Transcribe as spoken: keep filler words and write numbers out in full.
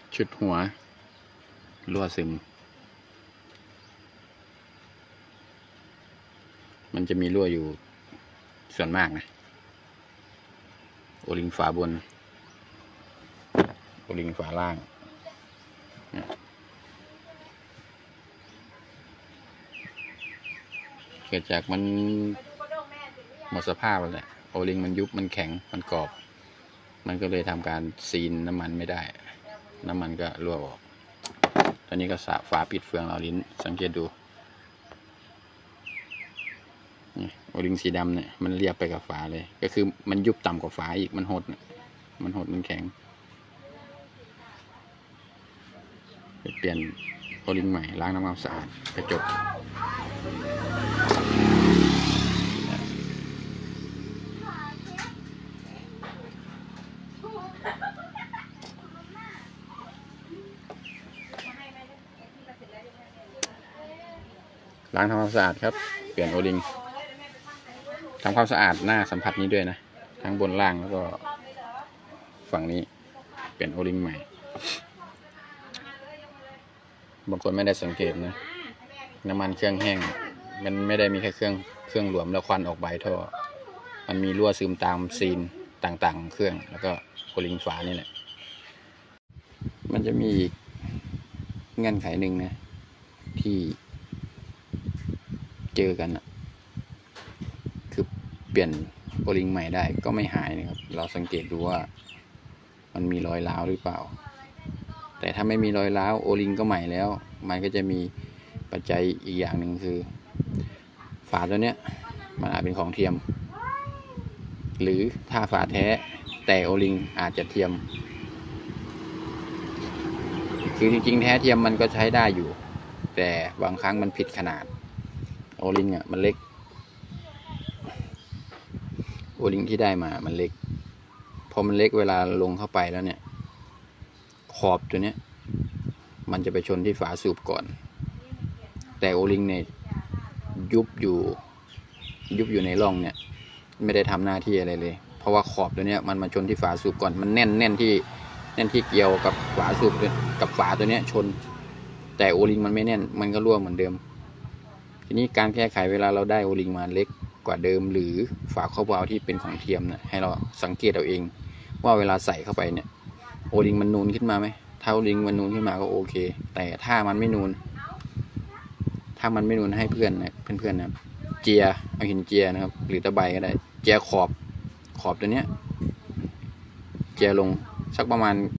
ชุดหัวรั่วซึมมันจะมีรั่วอยู่ส่วนมากนะโอลิงฝาบนโอลิงฝาล่างเกิดจากมันหมดสภาพแล้วแหละโอลิงมันยุบมันแข็งมันกรอบมันก็เลยทำการซีนน้ำมันไม่ได้น้ำมันก็รั่วออกตอนนี้ก็สาฝาปิดเฟืองเราลิ้นสังเกตดูนี่โอลิงสีดำเนี่ยมันเรียบไปกับฝาเลยก็คือมันยุบต่ำกว่าฝาอีกมันหดมันหดมันแข็งเปลี่ยนโอลิงใหม่ล้างน้ำความสะอาดกระจกล้างทำความสะอาดครับเปลี่ยนโอลิงทำความสะอาดหน้าสัมผัสนี้ด้วยนะทั้งบนล่างแล้วก็ฝั่งนี้เปลี่ยนโอลิงใหม่บางคนไม่ได้สังเกตนะน้ำมันเครื่องแห้งมันไม่ได้มีแค่เครื่องเครื่องหลวมแล้วควันออกใบท่อมันมีรั่วซึมตามซีนต่างๆของเครื่องแล้วก็โอลิงฝานี่แหละมันจะมีเงื่อนไขหนึ่งนะที่เจอกันนะคือเปลี่ยนโอลิงใหม่ได้ก็ไม่หายนะครับเราสังเกตดูว่ามันมีรอยร้าวหรือเปล่าแต่ถ้าไม่มีรอยร้าวโอลิงก็ใหม่แล้วมันก็จะมีปัจจัยอีกอย่างหนึ่งคือฝาตัวเนี้ยมันอาจเป็นของเทียมหรือถ้าฝาแท้แต่โอลิงอาจจะเทียมคือจริงๆแท้เทียมมันก็ใช้ได้อยู่แต่บางครั้งมันผิดขนาดโอลิงอ่ะมันเล็กโอลิงที่ได้มามันเล็กพอมันเล็กเวลาลงเข้าไปแล้วเนี่ยขอบตัวเนี้ยมันจะไปชนที่ฝาสูบก่อนแต่โอลิงเนี่ยยุบอยู่ยุบอยู่ในร่องเนี่ยไม่ได้ทำหน้าที่อะไรเลยเพราะว่าขอบตัวเนี้ยมันมาชนที่ฝาสูบก่อนมันแน่นแน่นที่แน่นที่เกี่ยวกับฝาสูบกับฝาตัวเนี้ยชนแต่โอลิงมันไม่แน่นมันก็รั่วเหมือนเดิมทีนี้การแก้ไขเวลาเราได้โอลิงมาเล็กกว่าเดิมหรือฝาครอบวาล์วที่เป็นของเทียมนะให้เราสังเกตเอาเองว่าเวลาใส่เข้าไปเนี่ยโอลิงมันนูนขึ้นมาไหมถ้าโอลิงมันนูนขึ้นมาก็โอเคแต่ถ้ามันไม่นูนถ้ามันไม่นูนให้เพื่อนนะเพื่อนๆนะเจียเอาหินเจียนะครับหรือตะไบก็ได้เจียขอบขอบตัวเนี้ยเจียลงสักประมาณ